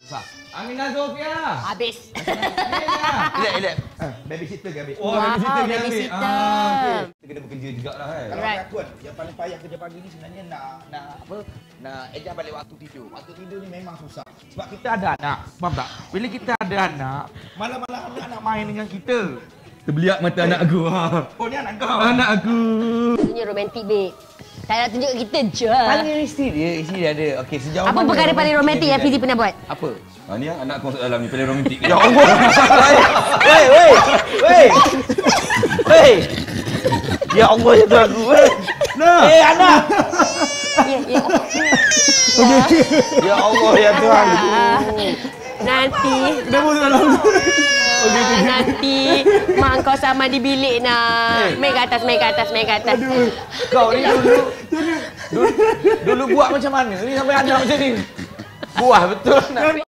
Aminah Zofia. Habis. Relax. Babysitter ke habis? Oh, babysitter. Kita kena bekerja jugalah kan. Alright. Tuan, yang paling payah kerja pagi ni sebenarnya nak adjust balik waktu tidur. Waktu tidur ni memang susah. Sebab kita ada anak, faham tak? Bila kita ada anak, malam-malam anak main dengan kita. Terbeliak mata anak aku. Oh, ni anak kau. Anak aku. Ini romantik, babe. Tak nak tunjuk kat kita je. Paling isteri dia ada. Okey, sejauh Apa perkara paling romantik yang Fizi pernah buat? Apa? Ni anak kau masuk dalam ni paling romantik. Ya Allah. Wei. Ya Allah ya Tuhan aku. Nah. Anak. Ya. Ya Allah ya Tuhan. Nanti. Dah pun dalam. Nanti mak kau sama di bilik nak. Main ke atas. Aduh. Kau ni dulu buat macam mana? Ni sampai anak macam ni. Buah betul nak.